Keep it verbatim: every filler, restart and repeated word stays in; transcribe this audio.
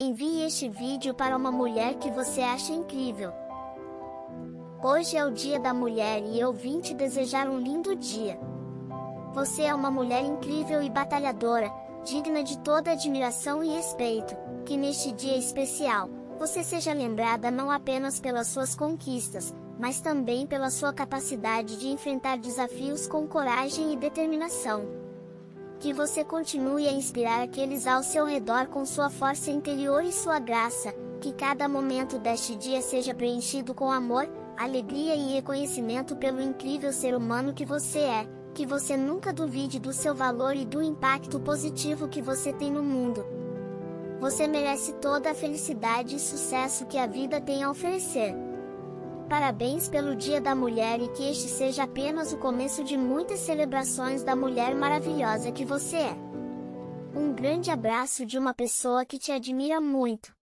Envie este vídeo para uma mulher que você acha incrível. Hoje é o Dia da Mulher e eu vim te desejar um lindo dia. Você é uma mulher incrível e batalhadora, digna de toda admiração e respeito. Que neste dia especial, você seja lembrada não apenas pelas suas conquistas, mas também pela sua capacidade de enfrentar desafios com coragem e determinação. Que você continue a inspirar aqueles ao seu redor com sua força interior e sua graça. Que cada momento deste dia seja preenchido com amor, alegria e reconhecimento pelo incrível ser humano que você é. Que você nunca duvide do seu valor e do impacto positivo que você tem no mundo. Você merece toda a felicidade e sucesso que a vida tem a oferecer. Parabéns pelo Dia da Mulher e que este seja apenas o começo de muitas celebrações da mulher maravilhosa que você é. Um grande abraço de uma pessoa que te admira muito.